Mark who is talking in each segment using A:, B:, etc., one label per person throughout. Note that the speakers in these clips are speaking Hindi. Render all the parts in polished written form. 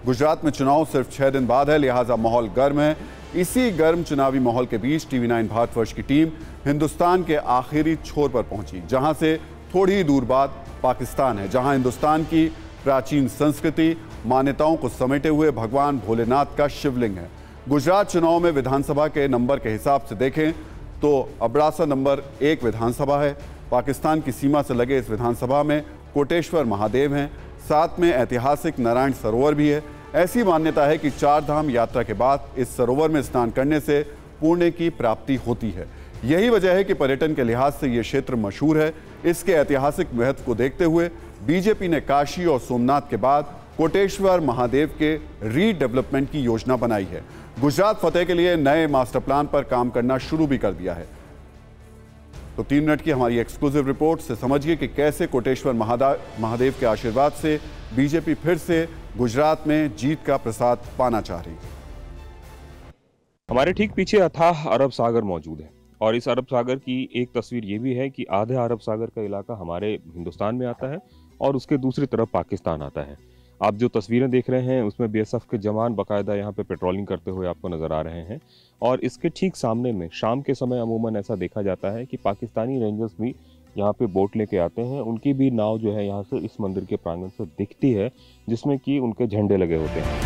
A: गुजरात में चुनाव सिर्फ 6 दिन बाद है, लिहाजा माहौल गर्म है। इसी गर्म चुनावी माहौल के बीच TV9 भारतवर्ष की टीम हिंदुस्तान के आखिरी छोर पर पहुंची, जहां से थोड़ी ही दूर बाद पाकिस्तान है, जहां हिंदुस्तान की प्राचीन संस्कृति मान्यताओं को समेटे हुए भगवान भोलेनाथ का शिवलिंग है। गुजरात चुनाव में विधानसभा के नंबर के हिसाब से देखें तो अबड़ासा नंबर 1 विधानसभा है। पाकिस्तान की सीमा से लगे इस विधानसभा में कोटेश्वर महादेव हैं, साथ में ऐतिहासिक नारायण सरोवर भी है। ऐसी मान्यता है कि 4 धाम यात्रा के बाद इस सरोवर में स्नान करने से पुण्य की प्राप्ति होती है। यही वजह है कि पर्यटन के लिहाज से ये क्षेत्र मशहूर है। इसके ऐतिहासिक महत्व को देखते हुए बीजेपी ने काशी और सोमनाथ के बाद कोटेश्वर महादेव के रीडेवलपमेंट की योजना बनाई है। गुजरात फतेह के लिए नए मास्टर प्लान पर काम करना शुरू भी कर दिया है। तो 3 मिनट की हमारी एक्सक्लूसिव रिपोर्ट से समझिए कि कैसे कोटेश्वर महादेव के आशीर्वाद से बीजेपी फिर से गुजरात में जीत का प्रसाद पाना चाह रही है।
B: हमारे ठीक पीछे अथाह अरब सागर मौजूद है और इस अरब सागर की एक तस्वीर ये भी है कि आधे अरब सागर का इलाका हमारे हिंदुस्तान में आता है और उसके दूसरी तरफ पाकिस्तान आता है। आप जो तस्वीरें देख रहे हैं उसमें BSF के जवान बाकायदा यहाँ पे पेट्रोलिंग करते हुए आपको नजर आ रहे हैं और इसके ठीक सामने में शाम के समय अमूमन ऐसा देखा जाता है कि पाकिस्तानी रेंजर्स भी यहाँ पे बोट लेके आते हैं। उनकी भी नाव जो है यहाँ से इस मंदिर के प्रांगण से दिखती है, जिसमें कि उनके झंडे लगे होते हैं।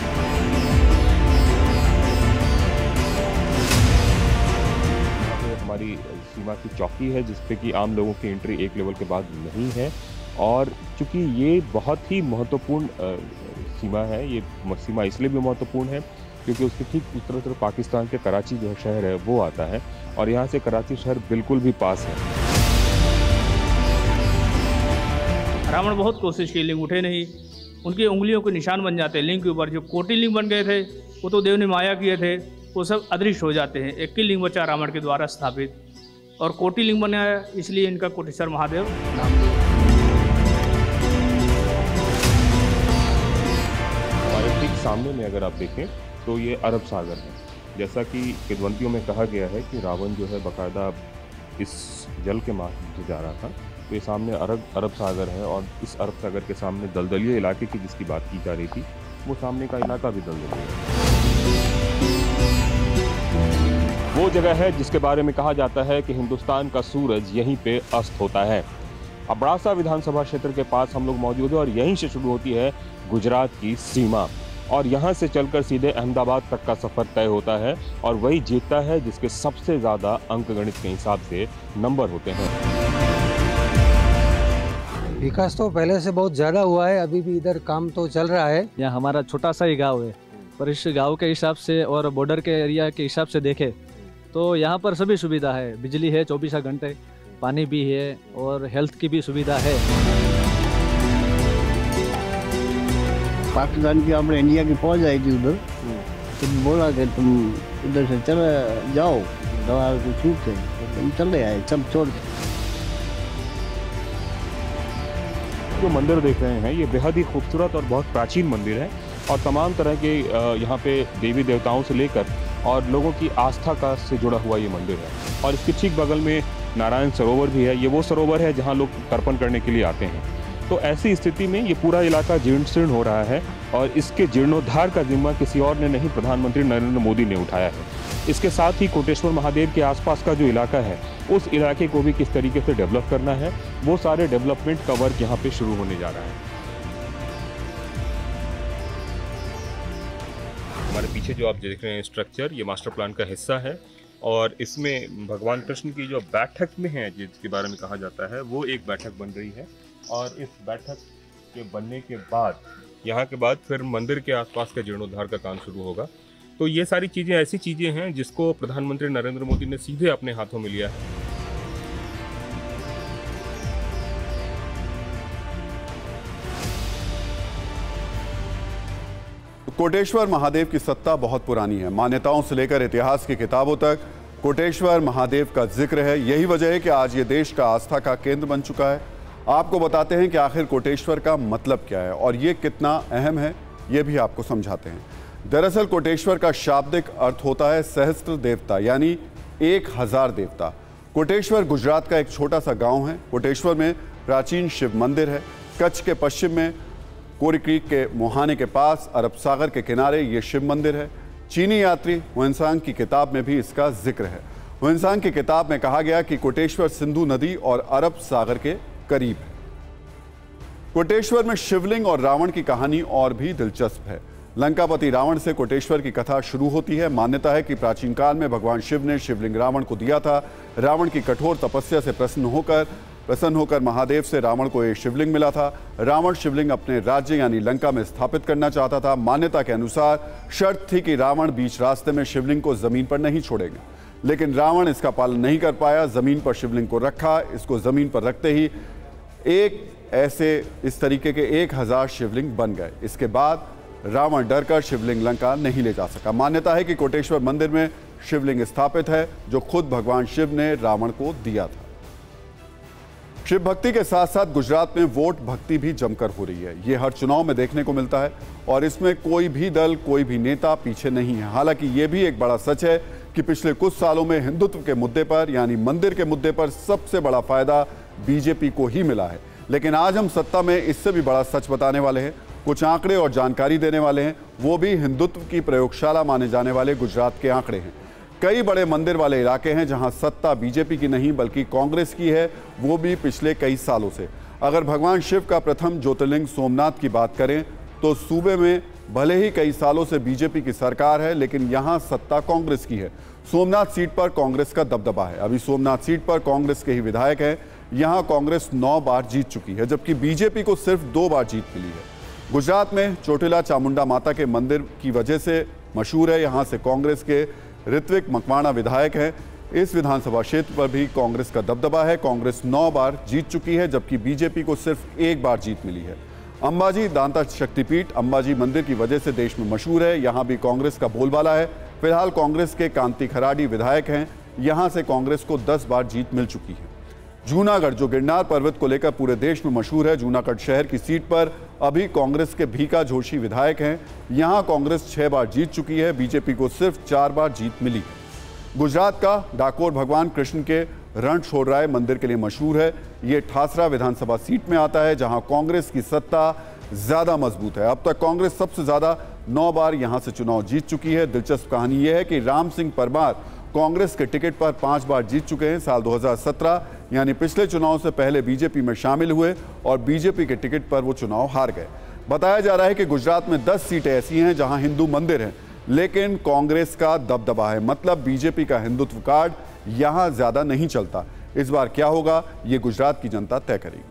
B: हमारी सीमा की चौकी है जिसपे कि आम लोगों की एंट्री 1 लेवल के बाद नहीं है और चूंकि ये बहुत ही महत्वपूर्ण सीमा है, ये सीमा इसलिए भी महत्वपूर्ण है क्योंकि उसके ठीक दूसरी तरफ पाकिस्तान के कराची जो शहर है वो आता है और यहाँ से कराची शहर बिल्कुल भी पास है।
C: रावण बहुत कोशिश की, लिंग उठे नहीं। उनकी उंगलियों के निशान बन जाते हैं लिंग के ऊपर। जो कोटि लिंग बन गए थे वो तो देव ने माया किए थे, वो सब अदृश्य हो जाते हैं। 21 लिंग बचा रावण के द्वारा स्थापित और कोटि लिंग बनाया, इसलिए इनका कोटेश्वर महादेव नाम दिया।
B: हमारे ठीक सामने में अगर आप देखें तो ये अरब सागर है। जैसा कि किदवंतियों में कहा गया है कि रावण जो है बाकायदा इस जल के माध्यम से जा रहा था, तो ये सामने अरब सागर है और इस अरब सागर के सामने दलदली इलाके की जिसकी बात की जा रही थी वो सामने का इलाका भी दलदली है। वो जगह है जिसके बारे में कहा जाता है कि हिंदुस्तान का सूरज यहीं पे अस्त होता है। अबड़ासा विधानसभा क्षेत्र के पास हम लोग मौजूद है और यहीं से शुरू होती है गुजरात की सीमा और यहाँ से चलकर सीधे अहमदाबाद तक का सफर तय होता है और वही जीतता है जिसके सबसे ज्यादा अंकगणित के हिसाब से नंबर होते हैं।
D: विकास तो पहले से बहुत ज़्यादा हुआ है, अभी भी इधर काम तो चल रहा है।
E: यहाँ हमारा छोटा सा ही गांव है, पर इस गांव के हिसाब से और बॉर्डर के एरिया के हिसाब से देखें तो यहाँ पर सभी सुविधा है। बिजली है 24 घंटे, पानी भी है और हेल्थ की भी सुविधा है।
F: पाकिस्तान की अपने इंडिया की फौज आई थी उधर, तो बोला कि तुम उधर से चले जाओ, दवा की छूट है, तो तुम चले आए सब छोड़ के।
B: जो मंदिर देख रहे हैं ये बेहद ही खूबसूरत और बहुत प्राचीन मंदिर है और तमाम तरह के यहाँ पे देवी देवताओं से लेकर और लोगों की आस्था का से जुड़ा हुआ ये मंदिर है और इसके ठीक बगल में नारायण सरोवर भी है। ये वो सरोवर है जहाँ लोग तर्पण करने के लिए आते हैं। तो ऐसी स्थिति में ये पूरा इलाका जीर्ण शीर्ण हो रहा है और इसके जीर्णोद्धार का जिम्मा किसी और ने नहीं, प्रधानमंत्री नरेंद्र मोदी ने उठाया है। इसके साथ ही कोटेश्वर महादेव के आसपास का जो इलाका है उस इलाके को भी किस तरीके से डेवलप करना है, वो सारे डेवलपमेंट का वर्क यहाँ पे शुरू होने जा रहा है। हमारे पीछे जो आप देख रहे हैं स्ट्रक्चर, ये मास्टर प्लान का हिस्सा है और इसमें भगवान कृष्ण की जो बैठक में है जिसके बारे में कहा जाता है वो एक बैठक बन रही है और इस बैठक के बनने के बाद यहाँ के बाद फिर मंदिर के आसपास के जीर्णोद्धार का काम शुरू होगा। तो ये सारी चीज़ें ऐसी चीज़ें हैं जिसको प्रधानमंत्री नरेंद्र मोदी ने सीधे अपने हाथों में लिया है।
A: कोटेश्वर महादेव की सत्ता बहुत पुरानी है। मान्यताओं से लेकर इतिहास की किताबों तक कोटेश्वर महादेव का जिक्र है। यही वजह है कि आज ये देश का आस्था का केंद्र बन चुका है। आपको बताते हैं कि आखिर कोटेश्वर का मतलब क्या है और ये कितना अहम है, ये भी आपको समझाते हैं। दरअसल कोटेश्वर का शाब्दिक अर्थ होता है सहस्त्र देवता, यानी 1000 देवता। कोटेश्वर गुजरात का एक छोटा सा गांव है। कोटेश्वर में प्राचीन शिव मंदिर है। कच्छ के पश्चिम में कोरी क्रीक के मुहाने के पास अरब सागर के किनारे ये शिव मंदिर है। चीनी यात्री हुएनसांग की किताब में भी इसका जिक्र है। हुएनसांग की किताब में कहा गया कि कोटेश्वर सिंधु नदी और अरब सागर के करीब है। कोटेश्वर में शिवलिंग और रावण की कहानी और भी दिलचस्प है। लंकापति रावण से कोटेश्वर की कथा शुरू होती है। मान्यता है कि प्राचीन काल में भगवान शिव ने शिवलिंग रावण को दिया था। रावण की कठोर तपस्या से प्रसन्न होकर महादेव से रावण को ये शिवलिंग मिला था। रावण शिवलिंग अपने राज्य यानी लंका में स्थापित करना चाहता था। मान्यता के अनुसार शर्त थी कि रावण बीच रास्ते में शिवलिंग को जमीन पर नहीं छोड़ेगा, लेकिन रावण इसका पालन नहीं कर पाया। जमीन पर शिवलिंग को रखा। इसको जमीन पर रखते ही इस तरीके के 1000 शिवलिंग बन गए। इसके बाद रावण डरकर शिवलिंग लंका नहीं ले जा सका। मान्यता है कि कोटेश्वर मंदिर में शिवलिंग स्थापित है जो खुद भगवान शिव ने रावण को दिया था। शिव भक्ति के साथ साथ गुजरात में वोट भक्ति भी जमकर हो रही है। ये हर चुनाव में देखने को मिलता है और इसमें कोई भी दल, कोई भी नेता पीछे नहीं है। हालांकि ये भी एक बड़ा सच है कि पिछले कुछ सालों में हिंदुत्व के मुद्दे पर यानी मंदिर के मुद्दे पर सबसे बड़ा फायदा बीजेपी को ही मिला है। लेकिन आज हम सत्ता में इससे भी बड़ा सच बताने वाले हैं। कुछ आंकड़े और जानकारी देने वाले हैं, वो भी हिंदुत्व की प्रयोगशाला माने जाने वाले गुजरात के आंकड़े हैं। कई बड़े मंदिर वाले इलाके हैं जहां सत्ता बीजेपी की नहीं बल्कि कांग्रेस की है, वो भी पिछले कई सालों से। अगर भगवान शिव का प्रथम ज्योतिर्लिंग सोमनाथ की बात करें तो सूबे में भले ही कई सालों से बीजेपी की सरकार है, लेकिन यहां सत्ता कांग्रेस की है। सोमनाथ सीट पर कांग्रेस का दबदबा है। अभी सोमनाथ सीट पर कांग्रेस के ही विधायक हैं। यहां कांग्रेस 9 बार जीत चुकी है, जबकि बीजेपी को सिर्फ 2 बार जीत मिली है। गुजरात में चोटिला चामुंडा माता के मंदिर की वजह से मशहूर है। यहां से कांग्रेस के ऋत्विक मकवाणा विधायक हैं। इस विधानसभा क्षेत्र पर भी कांग्रेस का दबदबा है। कांग्रेस 9 बार जीत चुकी है, जबकि बीजेपी को सिर्फ 1 बार जीत मिली है। अंबाजी दांता शक्तिपीठ अंबाजी मंदिर की वजह से देश में मशहूर है। यहां भी कांग्रेस का बोलबाला है। फिलहाल कांग्रेस के कांति खराडी विधायक हैं। यहां से कांग्रेस को 10 बार जीत मिल चुकी है। जूनागढ़ जो गिरनार पर्वत को लेकर पूरे देश में मशहूर है, जूनागढ़ शहर की सीट पर अभी कांग्रेस के भीका जोशी विधायक हैं। यहां कांग्रेस 6 बार जीत चुकी है। बीजेपी को सिर्फ 4 बार जीत मिली है। गुजरात का डाकोर भगवान कृष्ण के रणछोड़राय मंदिर के लिए मशहूर है। ये ठासरा विधानसभा सीट में आता है, जहां कांग्रेस की सत्ता ज्यादा मजबूत है। अब तक कांग्रेस सबसे ज्यादा 9 बार यहां से चुनाव जीत चुकी है। दिलचस्प कहानी यह है कि राम सिंह परमार कांग्रेस के टिकट पर 5 बार जीत चुके हैं। साल 2017 यानी पिछले चुनाव से पहले बीजेपी में शामिल हुए और बीजेपी के टिकट पर वो चुनाव हार गए। बताया जा रहा है कि गुजरात में 10 सीटें ऐसी हैं जहां हिंदू मंदिर हैं, लेकिन कांग्रेस का दबदबा है। मतलब बीजेपी का हिंदुत्व कार्ड यहां ज्यादा नहीं चलता। इस बार क्या होगा, ये गुजरात की जनता तय करेगी।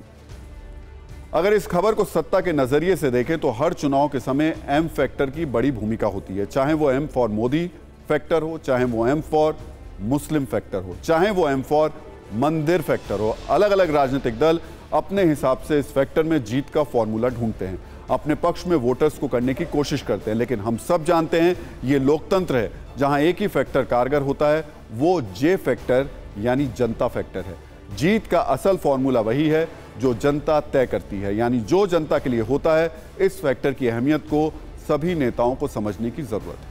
A: अगर इस खबर को सत्ता के नजरिए से देखें तो हर चुनाव के समय एम फैक्टर की बड़ी भूमिका होती है। चाहे वो एम फॉर मोदी फैक्टर हो, चाहे वो एम फॉर मुस्लिम फैक्टर हो, चाहे वो एम फॉर मंदिर फैक्टर हो। अलग अलग राजनीतिक दल अपने हिसाब से इस फैक्टर में जीत का फॉर्मूला ढूंढते हैं, अपने पक्ष में वोटर्स को करने की कोशिश करते हैं। लेकिन हम सब जानते हैं ये लोकतंत्र है, जहां एक ही फैक्टर कारगर होता है, वो जे फैक्टर यानी जनता फैक्टर है। जीत का असल फॉर्मूला वही है जो जनता तय करती है, यानी जो जनता के लिए होता है। इस फैक्टर की अहमियत को सभी नेताओं को समझने की जरूरत है।